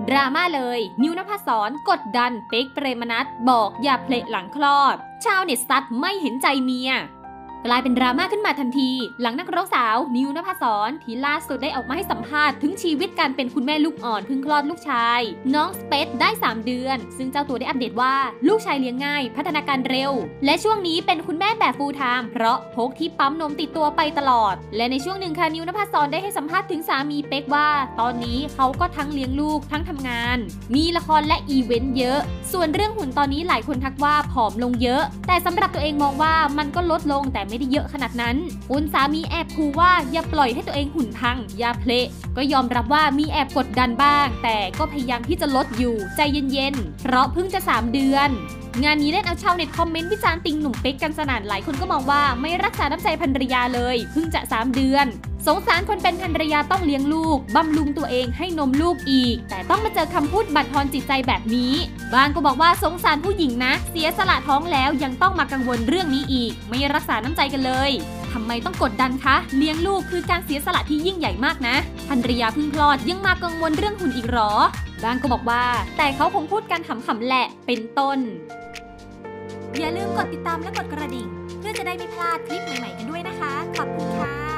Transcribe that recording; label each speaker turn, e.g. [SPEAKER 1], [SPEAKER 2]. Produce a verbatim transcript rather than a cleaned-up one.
[SPEAKER 1] ดราม่าเลยนิวนภสรกดดันเป๊กเปรมนัสบอกอย่าเพลหลังคลอดชาวเน็ตซัดไม่เห็นใจเมียกลายเป็นดราม่าขึ้นมาทันทีหลังนักร้องสาวนิวนภสรที่ล่าสุดได้ออกมาให้สัมภาษณ์ถึงชีวิตการเป็นคุณแม่ลูกอ่อนเพิ่งคลอดลูกชายน้องสเปซได้สามเดือนซึ่งเจ้าตัวได้อัปเดตว่าลูกชายเลี้ยงง่ายพัฒนาการเร็วและช่วงนี้เป็นคุณแม่แบบฟูลไทม์เพราะพกที่ปั๊มนมติดตัวไปตลอดและในช่วงหนึ่งค่ะนิวนภสรได้ให้สัมภาษณ์ถึงสามีเป๊กว่าตอนนี้เขาก็ทั้งเลี้ยงลูกทั้งทำงานมีละครและอีเวนต์เยอะส่วนเรื่องหุ่นตอนนี้หลายคนทักว่าผอมลงเยอะแต่สำหรับตัวเองมองว่ามันก็ลดลงแต่ไม่ได้เยอะขนาดนั้นคุณสามีแอบคูว่าอย่าปล่อยให้ตัวเองหุ่นพังอย่าเพลก็ยอมรับว่ามีแอบกดดันบ้างแต่ก็พยายามที่จะลดอยู่ใจเย็นๆเพราะเพิ่งจะสามเดือนงานนี้เล่นเอาชาวเน็ตคอมเมนต์วิจารณ์ติงหนุ่มเป๊กกันสนั่นหลายคนก็มองว่าไม่รักษาน้ำใจภรรยาเลยเพิ่งจะสามเดือนสงสารคนเป็นภรรยาต้องเลี้ยงลูกบำรุงตัวเองให้นมลูกอีกแต่ต้องมาเจอคำพูดบั่นทอนจิตใจแบบนี้บางก็บอกว่าสงสารผู้หญิงนะเสียสละท้องแล้วยังต้องมากังวลเรื่องนี้อีกไม่รักษาน้ำใจกันเลยทำไมต้องกดดันคะเลี้ยงลูกคือการเสียสละที่ยิ่งใหญ่มากนะภรรยาเพิ่งคลอดยังมากังวลเรื่องหุ่นอีกหรอบางก็บอกว่าแต่เขาคงพูดกันขำๆแหละเป็นต้นอย่าลืมกดติดตามและกดกระดิ่งเพื่อจะได้ไม่พลาดคลิปใหม่ๆกันด้วยนะคะขอบคุณค่ะ